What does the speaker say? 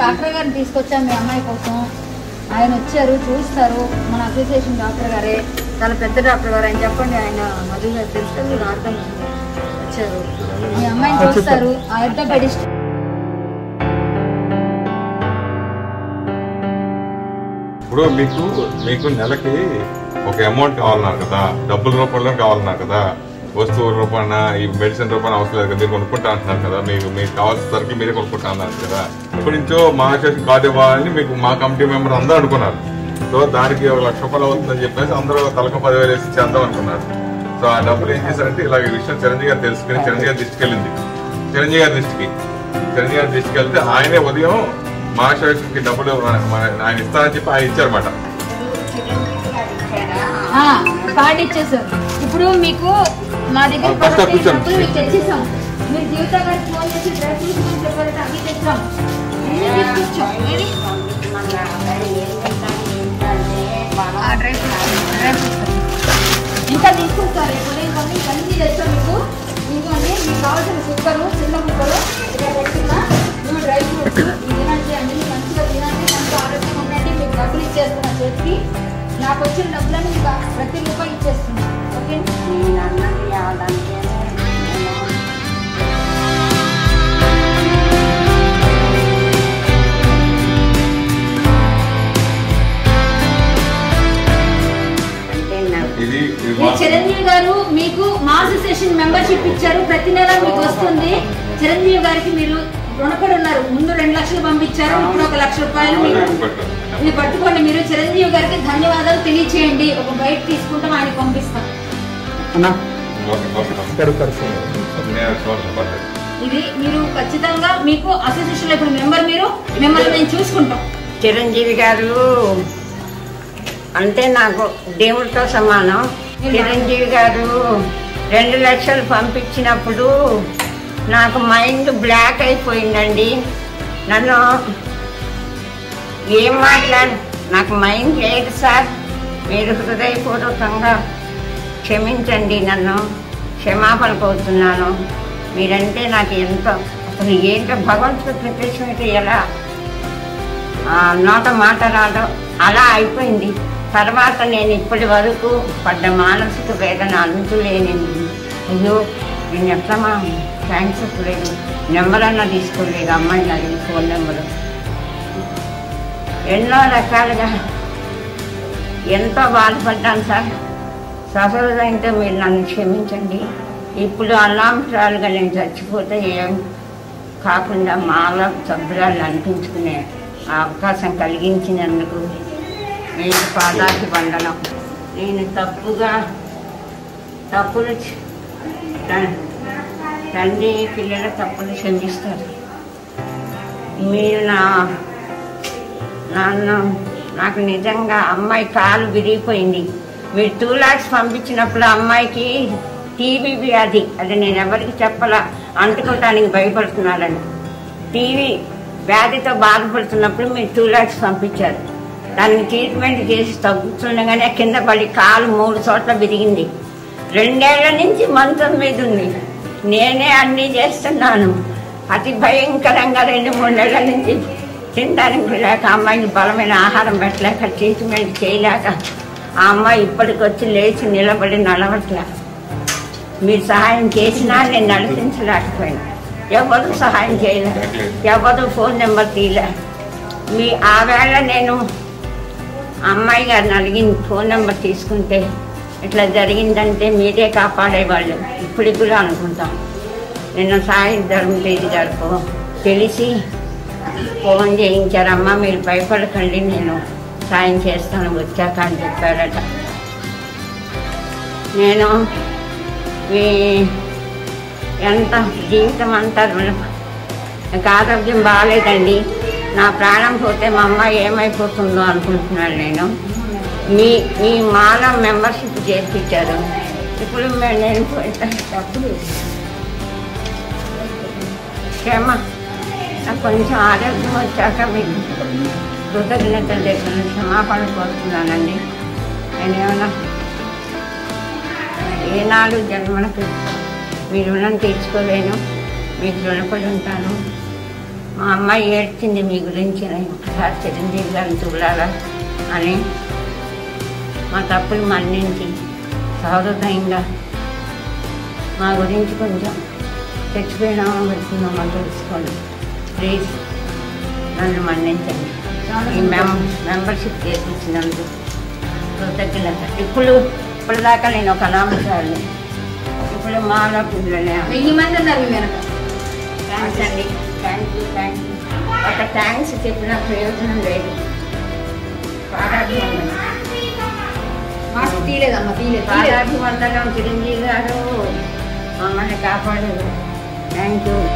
Doctor గారిని తీసుకొచ్చాం మీ అమ్మాయి కోసం. ఆయన వచ్చారు, చూస్తారు. మన అసోసియేషన్ డాక్టర్ గారే, చాలా పెద్ద డాక్టర్ గారు. ఆయన చెప్పండి, ఆయన మధు గారు తెలుసు, అర్థం వచ్చారు. మీ అమ్మాయిని చూస్తారు, ఆర్థోపెడిస్ట్. ఇప్పుడు మీకు నెలకి ఒక అమౌంట్ కావాలన్నారు కదా, డబ్బుల రూపంలో కావాలన్నారు కదా, వస్తువుల రూపాన ఈ మెడిసిన్ రూపాన అవసరం లేదు కదా, మీరు కొనుక్కుంటా అంటున్నారు కదా, మీకు కావాల్సిన సరికి మీరే కొనుక్కుంటా అన్నారు కదా. ఇప్పటి నుంచో మా అసోసియేషన్ కార్డు ఇవ్వాలని మీకు మా కమిటీ మెంబర్ అందరూ అనుకున్నారు. సో దానికి ₹1,00,000 అవుతుందని చెప్పేసి అందరూ తలకు 10,000 వేసి చేద్దాం అనుకున్నారు. సో ఆ డబ్బులు ఏం చేశారంటే ఇలా ఈ విషయం చిరంజీవి గారు తెలుసుకుని చిరంజీవి గారి దృష్టికి వెళ్ళింది. చిరంజీవి గారి దృష్టికి వెళ్తే ఆయనే ఉదయం మా అసోసియేషన్కి డబ్బులు ఆయన ఇస్తారని చెప్పి ఆయన ఇచ్చారన్నమాట. కార్డు ఇచ్చేసారు. ఇప్పుడు మీకు మా దగ్గర మీకు తెచ్చేసాం. మీరు జీవిత గారికి ఫోన్ చేసి డ్రెస్ తీసుకుని చెప్పారంటే అవి తెచ్చాం. ఇంకా తీసుకుంటారు. కొన్ని అన్ని తెచ్చాం మీకు. ఇంకోండి, మీకు కావాల్సిన కుక్కరు, చిన్న కుక్కరు ఇక్కడ పెట్టుకున్నా. మేము డ్రై ఫ్రూట్స్ తినండి, అన్ని మంచిగా తినండి, మంచిగా ఆరోగ్యంగా ఉండండి. మీకు డబ్బులు ఇచ్చేస్తున్నా చేతికి. నాకు వచ్చిన డబ్బులను ఇంకా ప్రతి రూపాయి ఇచ్చేస్తున్నా. ఓకే, చిరంజీవి గారు మీకు మా అసోసియేషన్ మెంబర్షిప్ ఇచ్చారు. ప్రతి నెల మీకు వస్తుంది. చిరంజీవి గారికి మీరు రుణపడి ఉన్నారు. ముందు 2 లక్షలు పంపించారు, ఇప్పుడు ₹1,00,000 మీరు పట్టుకోండి. మీరు చిరంజీవి గారికి ధన్యవాదాలు తెలియచేయండి. ఒక బయట తీసుకుంటాం, ఆయన పంపిస్తాం. ఇది మీరు ఖచ్చితంగా మీకు అసోసియేషన్ లో ఇప్పుడు మిమ్మల్ని మేము చూసుకుంటాం. చిరంజీవి గారు అంటే నాకు దేవుడితో సమానం. చిరంజీవి గారు 2 లక్షలు పంపించినప్పుడు నాకు మైండ్ బ్లాక్ అయిపోయిందండి. నన్ను ఏం నాకు మైండ్ లేదు సార్. మీరు హృదయపూర్వకంగా క్షమించండి, నన్ను క్షమాపణ కోరుతున్నాను. మీరంటే నాకు ఎంతో, అసలు ఏంటో భగవంతుడు ప్రత్యక్షమైతే ఎలా నోట మాట రాదో అలా అయిపోయింది. తర్వాత నేను ఇప్పటి వరకు పడ్డ మానసిక వేదన అంతులేనిది. అయ్యో నేను ఎట్లా మా థ్యాంక్స్ చెప్పలేదు, నెంబర్ అన్నా తీసుకోలేదు. అమ్మాయిని అడిగి ఫోన్ నెంబరు ఎన్నో రకాలుగా ఎంతో బాధపడ్డాను సార్. సహజంతో మీరు నన్ను క్షమించండి. ఇప్పుడు అనామరాలుగా నేను చచ్చిపోతే ఏం కాకుండా మాలో సభ్యురాలు అనిపించుకునే అవకాశం కలిగించినందుకు నేను పాదాకి వందనం. నేను తప్పులు తండ్రి పిల్లల తప్పులు క్షమిస్తారు. మీరు నాకు నిజంగా అమ్మాయి కాలు విరిగిపోయింది. మీరు 2 lakhs పంపించినప్పుడు అమ్మాయికి టీబీ వ్యాధి, అది నేను ఎవరికి చెప్పలా, అంటుకోవటానికి భయపడుతున్నారని. టీబీ వ్యాధితో బాధపడుతున్నప్పుడు మీరు 2 lakhs పంపించారు. దానికి ట్రీట్మెంట్ చేసి తగ్గుతుండగానే కింద పడి కాలు 3 చోట్ల విరిగింది. 2 ఏళ్ల నుంచి మంచం మీద ఉంది. నేనే అన్నీ చేస్తున్నాను. అతి భయంకరంగా 2-3 నెలల నుంచి తినడానికి లేక, అమ్మాయిని బలమైన ఆహారం పెట్టలేక, ట్రీట్మెంట్ చేయలేక ఆ అమ్మాయి ఇప్పటికొచ్చి లేచి నిలబడి నడవట్లే. మీరు సహాయం చేసినా నేను నడిపించలేకపోయాను. ఎవరు సహాయం చేయలేదు, ఎవరు ఫోన్ నెంబర్ తీయలే. ఆ వేళ నేను అమ్మాయి గారిని అడిగింది, ఫోన్ నెంబర్ తీసుకుంటే ఇట్లా జరిగిందంటే మీరే కాపాడేవాళ్ళు. ఇప్పటికి కూడా అనుకుంటాం. నిన్న సాయి ధర్మతేజ్ గారికి తెలిసి ఫోన్ చేయించారమ్మా, మీరు భయపడకండి, నేను సాయం చేస్తాను వచ్చాక అని చెప్పారట. నేను ఎంత జీవితం అంతా నాకు ఆరోగ్యం బాగాలేదండి. నా ప్రాణం పోతే మా అమ్మాయి ఏమైపోతుందో అనుకుంటున్నాను. నేను మీ మాలో మెంబర్షిప్ చేర్పించారు. ఇప్పుడు నేను తప్పులు క్షమ, నాకు కొంచెం ఆరోగ్యం వచ్చాక మీకు కృతజ్ఞతలు చెప్పిన క్షమాపణ కోరుతున్నానండి. నేనేమన్నా ఏనాడు జన్మలకు మీ రుణం తీర్చుకోలేను. మీకు రుణపడి ఉంటాను. మా అమ్మాయి ఏడ్చింది మీ గురించి, ఒకసారి చిరంజీవి గారిని చూడాలా అని. మా తప్పులు మన్నించి సహృదయంగా మా గురించి కొంచెం చచ్చిపోయినామో పెడుతున్నామో తెలుసుకోండి ప్లీజ్, నన్ను మన్నించండి. ఈ మెంబర్షిప్ చేయించినందుకు కృతజ్ఞత. ఇప్పటిదాకా నేను ఒక అనామచారిని, ఇప్పుడు మాలో పిల్లలే. 1000 మంది ఉన్నారు మీ వెనక. థ్యాంక్స్ అండి, థ్యాంక్ యూ. ఒక థ్యాంక్స్ చెప్పిన ప్రయోజనం లేదు. మాస్క్ తీయలేదమ్మా, తీయలేదు. పాదాభివందనం చిరంజీవి గారు, మమ్మల్ని కాపాడారు. Thank you.